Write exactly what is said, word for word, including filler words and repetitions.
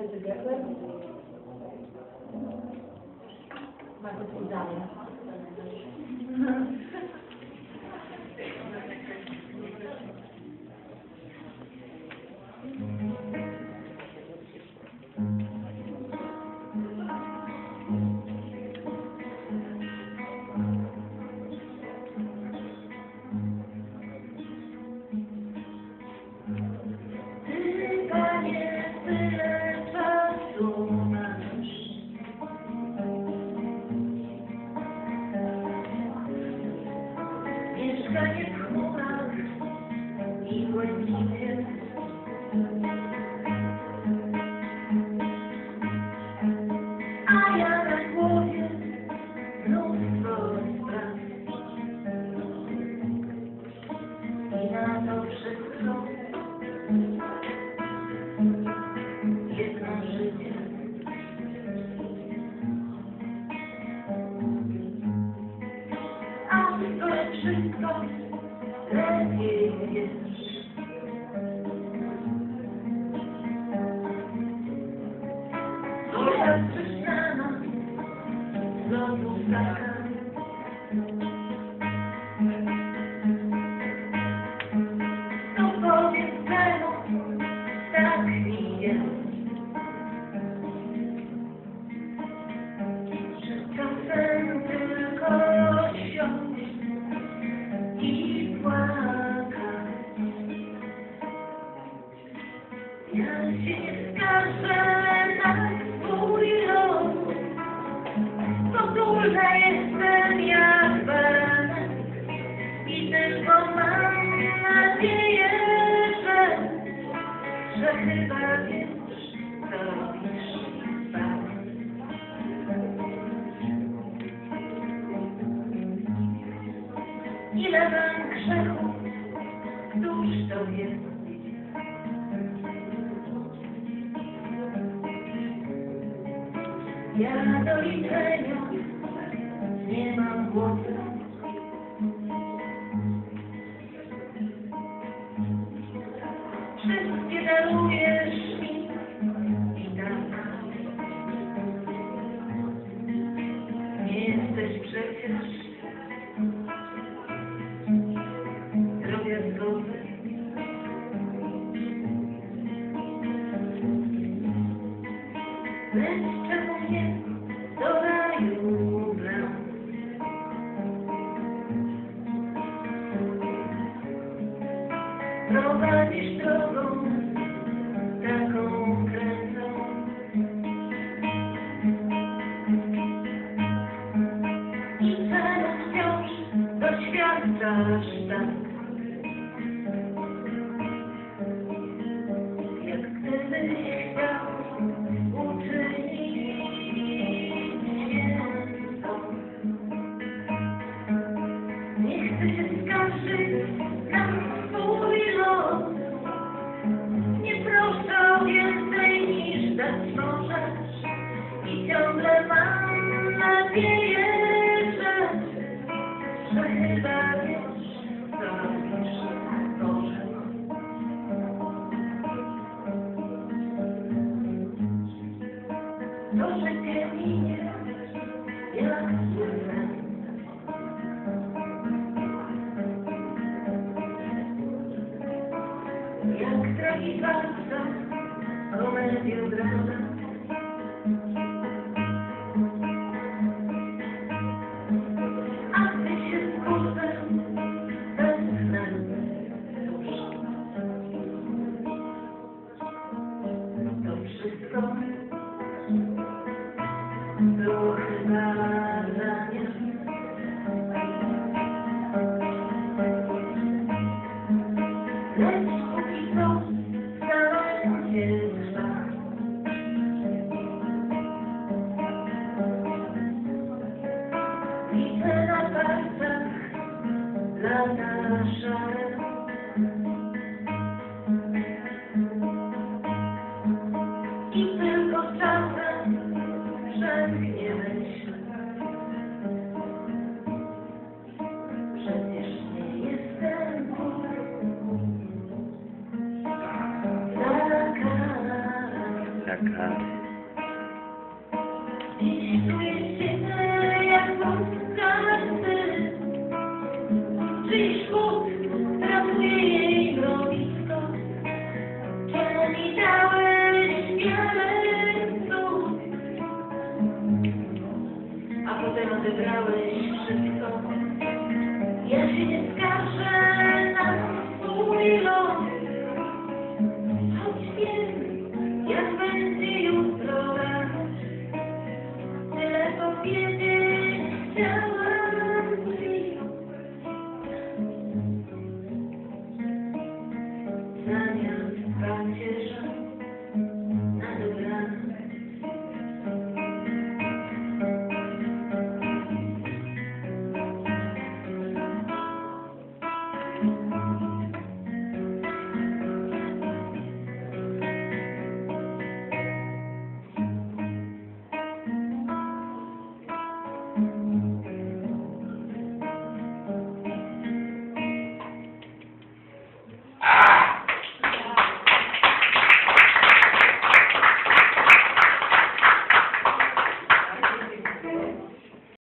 try together. Bardzo udaje. Mieszkanie w chmurach i błękicie, a ja na głowie mnóstwo spraw i na to wszystko jedno życie. A to wszystko lepiej wiesz. Duża przyszana z lotu ptaka, to powiedz temu, tak mi jest, że czasem tylko siąść i płakać. Ja się nie skarżę na swój los, podłuża jestem jak baranek i tylko mam nadzieję, że, że chyba wiesz, co robisz sam. Ile mam grzechów, któż to wie? Ja do liczenia nie mam głowy. Wszystkie darujesz mi i tak. Nie jesteś przecież drobiazgowy. Lecz czemu mnie do raju brał? Prowadzisz drogą taką krętą, i teraz wciąż doświadczasz tak, jak gdybyś chciał uczynić świętą. Nie chcę się skarżyć na swój los, nie proszę o więcej niż dać możesz i ciągle mam nadzieję, że, że chyba wiesz, co robisz, Boże. To życie minie jak sen. Jak tragikarza, komedię drama. A ty się zbudzę bezsenny dusz. To wszystko było chyba dla mnie. Lecz póki co zajęcie trwa. Widzę na palcach lata szare. I tylko czasem przemknie myśl. Przecież nie jestem taka. Taka. Czyjś chłop ratuje jej grobisko. Czemu mi dałeś wiele cud, a potem odebrałeś wszystko? Ja się nie skarżę na swój los, choć wiem, jak będzie jutro raz. Tyle powiedzieć chciałam ci, zamiast pacierza na dobranoc.